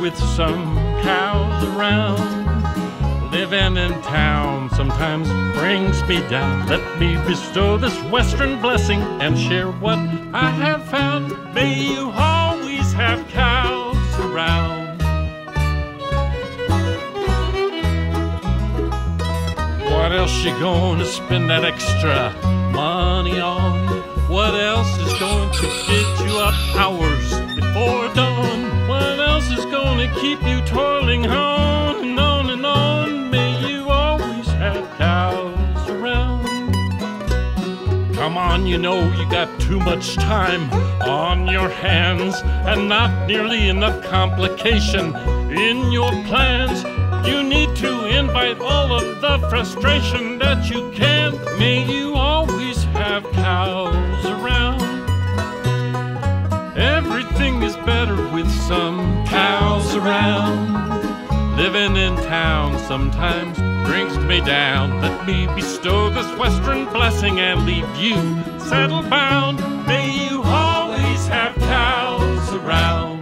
with some cows around. Living in town sometimes brings me down. Let me bestow this western blessing and share what I have found. May you always have cows around. What else you gonna spend that extra money on? What else is going to get you up hours before dawn? What else is gonna keep you toiling on and on and on? May you always have cows around. Come on, you know you got too much time on your hands and not nearly enough complication in your plans. You need to invite all of the frustration that you can. May you always have cows around. Everything is better with some cows around. Living in town sometimes brings me down. Let me bestow this western blessing and leave you saddle bound. May you always have cows around.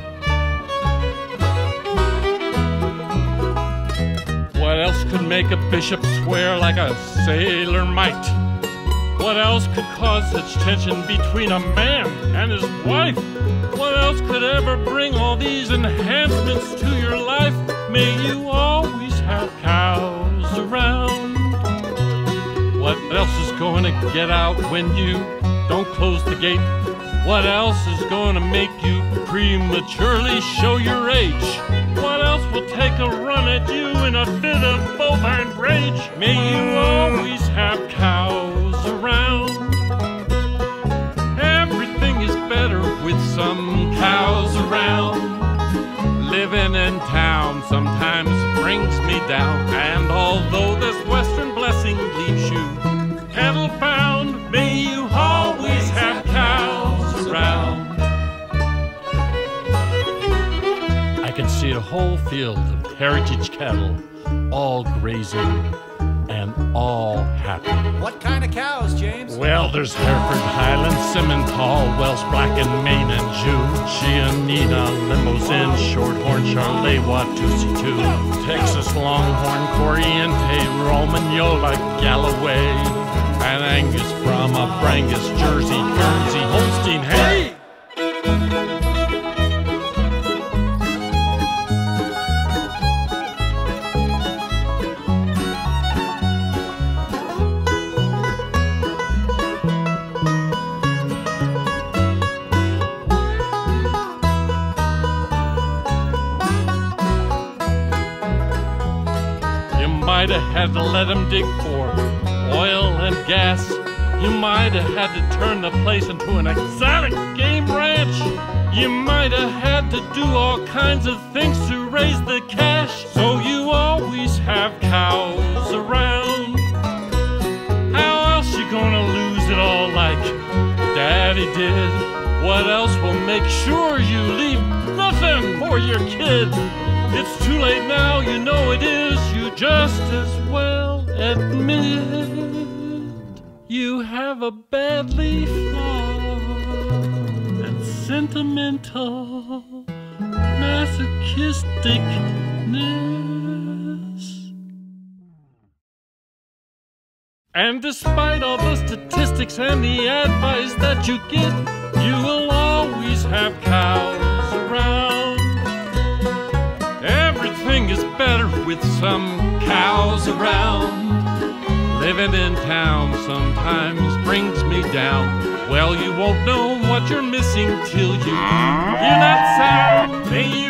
What else could make a bishop swear like a sailor might? What else could cause such tension between a man and his wife? What else could ever bring all these enhancements to your life? May you always have cows around. What else is going to get out when you don't close the gate? What else is going to make you prematurely show your age? What else will take a run at you in a fit of bovine rage? May you always have cows around. Everything is better with some cows around. Living in town sometimes brings me down. And although this western blessing leaves you cattle bound, may you always have cows around. I can see a whole field of heritage cattle, all grazing and all happy. What kind of cows, James? Well, there's Hereford, Highland, Simmental, Welsh Black and Maine and Jew, Chianina, Limousin, Shorthorn, Charolais, Watusi too, Texas Longhorn, Corriente, Romagnola, Galloway, and Angus from a Brangus, Jersey, Guernsey, Holstein. Hey! You might have had to let them dig for oil and gas. You might have had to turn the place into an exotic game ranch. You might have had to do all kinds of things to raise the cash. So you always have cows around. How else you gonna lose it all like Daddy did? What else will make sure you leave nothing for your kids? It's too late now, you know it is. You just as well admit you have a badly flawed and sentimental masochisticness. And despite all the statistics and the advice that you get, you will always have cows around. Everything is better with some cows around. Living in town sometimes brings me down. Well, you won't know what you're missing till you hear that sound. May